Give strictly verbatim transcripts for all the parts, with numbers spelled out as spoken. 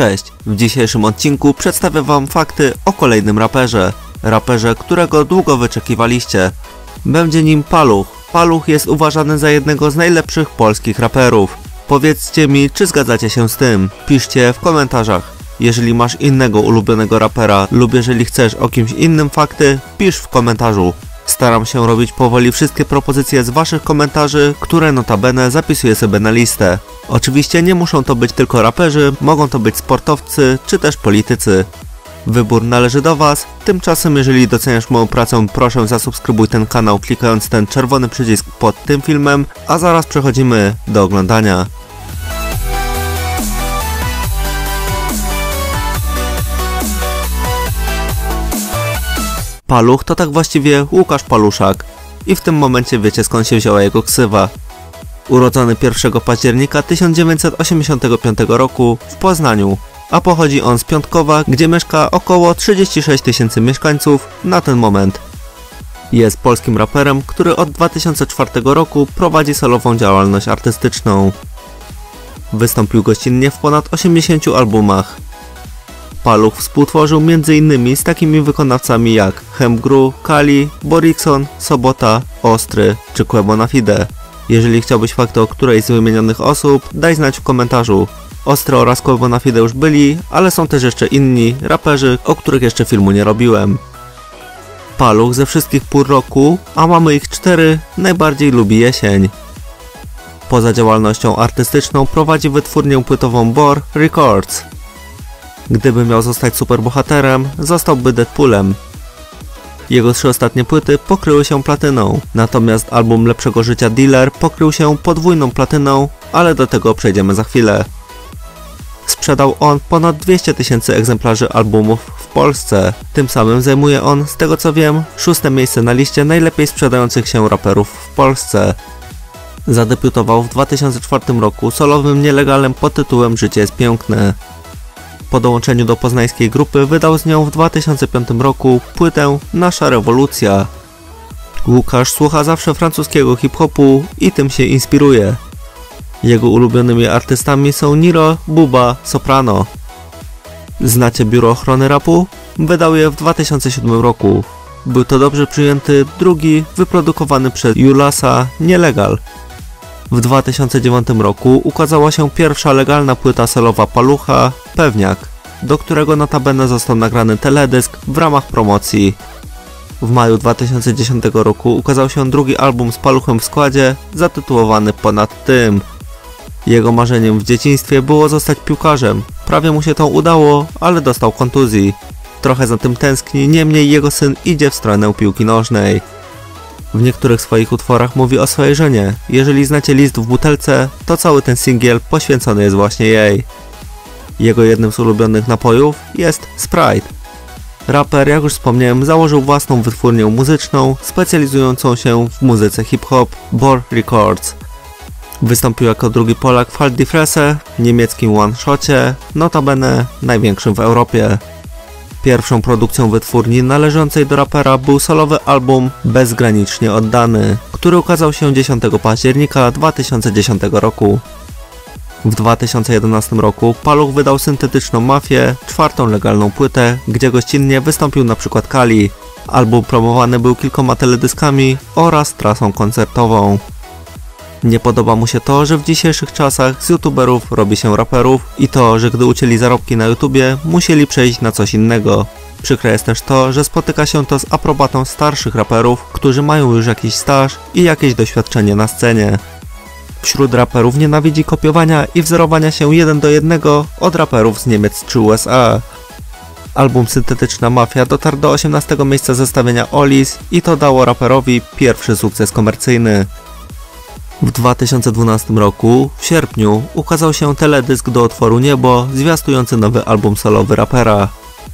Cześć! W dzisiejszym odcinku przedstawię wam fakty o kolejnym raperze. Raperze, którego długo wyczekiwaliście. Będzie nim Paluch. Paluch jest uważany za jednego z najlepszych polskich raperów. Powiedzcie mi, czy zgadzacie się z tym? Piszcie w komentarzach. Jeżeli masz innego ulubionego rapera lub jeżeli chcesz o kimś innym fakty, pisz w komentarzu. Staram się robić powoli wszystkie propozycje z waszych komentarzy, które notabene zapisuję sobie na listę. Oczywiście nie muszą to być tylko raperzy, mogą to być sportowcy czy też politycy. Wybór należy do was, tymczasem jeżeli doceniasz moją pracę, proszę zasubskrybuj ten kanał klikając ten czerwony przycisk pod tym filmem, a zaraz przechodzimy do oglądania. Paluch to tak właściwie Łukasz Paluszak i w tym momencie wiecie, skąd się wzięła jego ksywa. Urodzony pierwszego października tysiąc dziewięćset osiemdziesiątego piątego roku w Poznaniu, a pochodzi on z Piątkowa, gdzie mieszka około trzydzieści sześć tysięcy mieszkańców na ten moment. Jest polskim raperem, który od dwa tysiące czwartego roku prowadzi solową działalność artystyczną. Wystąpił gościnnie w ponad osiemdziesięciu albumach. Paluch współtworzył między innymi z takimi wykonawcami jak Hemgru, Kali, Borikson, Sobota, Ostry czy Quebo na Fide. Jeżeli chciałbyś fakty o którejś z wymienionych osób, daj znać w komentarzu. Ostry oraz Quebo na Fide już byli, ale są też jeszcze inni raperzy, o których jeszcze filmu nie robiłem. Paluch ze wszystkich pór roku, a mamy ich cztery, najbardziej lubi jesień. Poza działalnością artystyczną prowadzi wytwórnię płytową Bor Records. Gdyby miał zostać superbohaterem, zostałby Deadpoolem. Jego trzy ostatnie płyty pokryły się platyną, natomiast album Lepszego Życia Dealer pokrył się podwójną platyną, ale do tego przejdziemy za chwilę. Sprzedał on ponad dwieście tysięcy egzemplarzy albumów w Polsce, tym samym zajmuje on, z tego co wiem, szóste miejsce na liście najlepiej sprzedających się raperów w Polsce. Zadebiutował w dwa tysiące czwartym roku solowym nielegalem pod tytułem Życie jest piękne. Po dołączeniu do poznańskiej grupy wydał z nią w dwa tysiące piątym roku płytę Nasza Rewolucja. Łukasz słucha zawsze francuskiego hip-hopu i tym się inspiruje. Jego ulubionymi artystami są Niro, Buba, Soprano. Znacie Biuro Ochrony Rapu? Wydał je w dwa tysiące siódmym roku. Był to dobrze przyjęty drugi, wyprodukowany przez Julasa, Nielegal. W dwa tysiące dziewiątym roku ukazała się pierwsza legalna płyta solowa Palucha, Pewniak, do którego notabene został nagrany teledysk w ramach promocji. W maju dwa tysiące dziesiątego roku ukazał się drugi album z Paluchem w składzie, zatytułowany Ponad tym. Jego marzeniem w dzieciństwie było zostać piłkarzem. Prawie mu się to udało, ale dostał kontuzji. Trochę za tym tęskni, niemniej jego syn idzie w stronę piłki nożnej. W niektórych swoich utworach mówi o swojej żonie. Jeżeli znacie List w butelce, to cały ten singiel poświęcony jest właśnie jej. Jego jednym z ulubionych napojów jest Sprite. Raper, jak już wspomniałem, założył własną wytwórnię muzyczną, specjalizującą się w muzyce hip-hop, Bor Records. Wystąpił jako drugi Polak w Halt die Fresse, niemieckim One Shocie, notabene największym w Europie. Pierwszą produkcją wytwórni należącej do rapera był solowy album Bezgranicznie Oddany, który ukazał się dziesiątego października dwa tysiące dziesiątego roku. W dwa tysiące jedenastym roku Paluch wydał Syntetyczną Mafię, czwartą legalną płytę, gdzie gościnnie wystąpił np. Kali. Album promowany był kilkoma teledyskami oraz trasą koncertową. Nie podoba mu się to, że w dzisiejszych czasach z youtuberów robi się raperów i to, że gdy ucięli zarobki na YouTubie, musieli przejść na coś innego. Przykre jest też to, że spotyka się to z aprobatą starszych raperów, którzy mają już jakiś staż i jakieś doświadczenie na scenie. Wśród raperów nienawidzi kopiowania i wzorowania się jeden do jednego od raperów z Niemiec czy U S A. Album Syntetyczna Mafia dotarł do osiemnastego miejsca zestawienia Oldies i to dało raperowi pierwszy sukces komercyjny. W dwa tysiące dwunastym roku, w sierpniu, ukazał się teledysk do utworu Niebo, zwiastujący nowy album solowy rapera.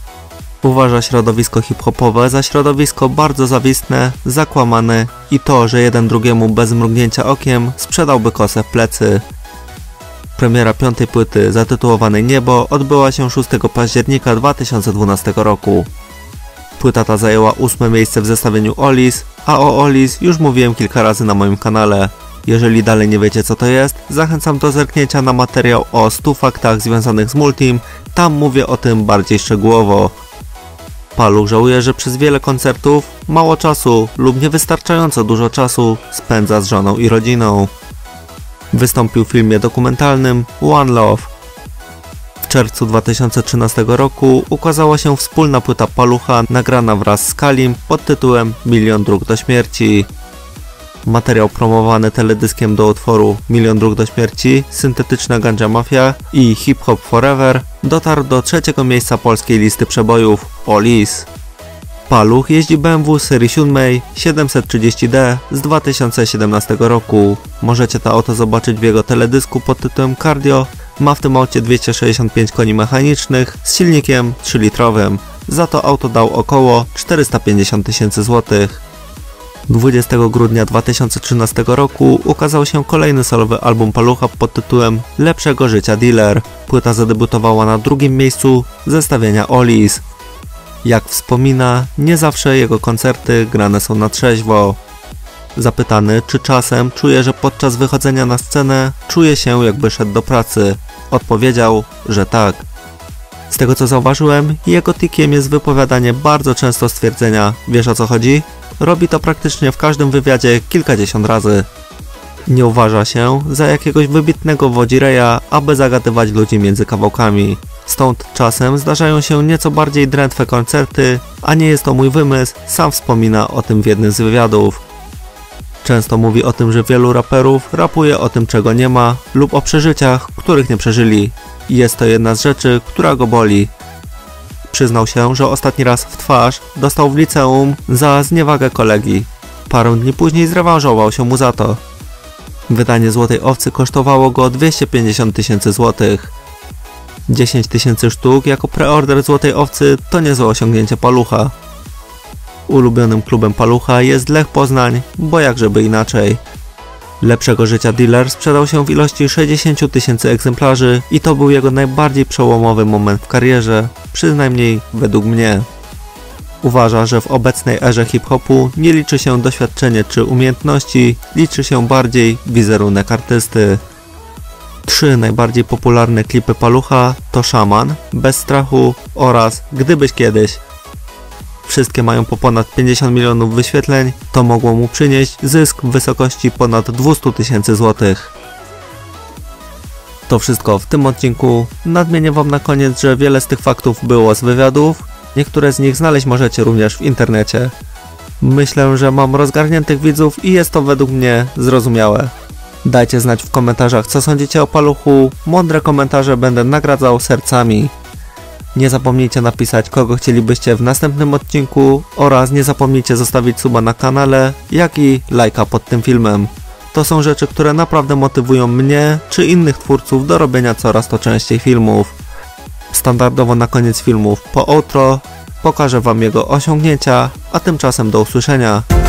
Uważa środowisko hip-hopowe za środowisko bardzo zawistne, zakłamane i to, że jeden drugiemu bez mrugnięcia okiem sprzedałby kosę w plecy. Premiera piątej płyty zatytułowanej Niebo odbyła się szóstego października dwa tysiące dwunastego roku. Płyta ta zajęła ósme miejsce w zestawieniu Oldies, a o Oldies już mówiłem kilka razy na moim kanale. Jeżeli dalej nie wiecie co to jest, zachęcam do zerknięcia na materiał o stu faktach związanych z Multim, tam mówię o tym bardziej szczegółowo. Paluch żałuje, że przez wiele koncertów mało czasu lub niewystarczająco dużo czasu spędza z żoną i rodziną. Wystąpił w filmie dokumentalnym One Love. W czerwcu dwa tysiące trzynastego roku ukazała się wspólna płyta Palucha nagrana wraz z Kalim pod tytułem Milion dróg do śmierci. Materiał promowany teledyskiem do utworu Milion dróg do śmierci, Syntetyczna Ganja Mafia i Hip Hop Forever dotarł do trzeciego miejsca polskiej listy przebojów All Is. Paluch jeździ B M W serii siódmej siedemset trzydzieści D z dwa tysiące siedemnastego roku. Możecie to auto zobaczyć w jego teledysku pod tytułem Cardio. Ma w tym aucie dwieście sześćdziesiąt pięć koni mechanicznych z silnikiem trzylitrowym. Za to auto dał około czterysta pięćdziesiąt tysięcy złotych. dwudziestego grudnia dwa tysiące trzynastego roku ukazał się kolejny solowy album Palucha pod tytułem Lepszego życia dealer. Płyta zadebiutowała na drugim miejscu zestawienia All Is. Jak wspomina, nie zawsze jego koncerty grane są na trzeźwo. Zapytany, czy czasem czuje, że podczas wychodzenia na scenę czuje się, jakby szedł do pracy, odpowiedział, że tak. Z tego co zauważyłem, jego tikiem jest wypowiadanie bardzo często stwierdzenia "wiesz o co chodzi?". Robi to praktycznie w każdym wywiadzie kilkadziesiąt razy. Nie uważa się za jakiegoś wybitnego wodzireja, aby zagadywać ludzi między kawałkami. Stąd czasem zdarzają się nieco bardziej drętwe koncerty, a nie jest to mój wymysł, sam wspomina o tym w jednym z wywiadów. Często mówi o tym, że wielu raperów rapuje o tym, czego nie ma, lub o przeżyciach, których nie przeżyli. I jest to jedna z rzeczy, która go boli. Przyznał się, że ostatni raz w twarz dostał w liceum za zniewagę kolegi. Parę dni później zrewanżował się mu za to. Wydanie Złotej Owcy kosztowało go dwieście pięćdziesiąt tysięcy złotych. dziesięć tysięcy sztuk jako preorder Złotej Owcy to niezłe osiągnięcie Palucha. Ulubionym klubem Palucha jest Lech Poznań, bo jakżeby inaczej. Lepszego życia dealer sprzedał się w ilości sześćdziesiąt tysięcy egzemplarzy i to był jego najbardziej przełomowy moment w karierze, przynajmniej według mnie. Uważa, że w obecnej erze hip-hopu nie liczy się doświadczenie czy umiejętności, liczy się bardziej wizerunek artysty. Trzy najbardziej popularne klipy Palucha to Szaman, Bez strachu oraz Gdybyś kiedyś. Wszystkie mają po ponad pięćdziesiąt milionów wyświetleń, to mogło mu przynieść zysk w wysokości ponad dwieście tysięcy złotych. To wszystko w tym odcinku. Nadmienię wam na koniec, że wiele z tych faktów było z wywiadów, niektóre z nich znaleźć możecie również w internecie. Myślę, że mam rozgarniętych widzów i jest to według mnie zrozumiałe. Dajcie znać w komentarzach, co sądzicie o Paluchu, mądre komentarze będę nagradzał sercami. Nie zapomnijcie napisać, kogo chcielibyście w następnym odcinku oraz nie zapomnijcie zostawić suba na kanale, jak i lajka pod tym filmem. To są rzeczy, które naprawdę motywują mnie czy innych twórców do robienia coraz to częściej filmów. Standardowo na koniec filmów po outro pokażę wam jego osiągnięcia, a tymczasem do usłyszenia.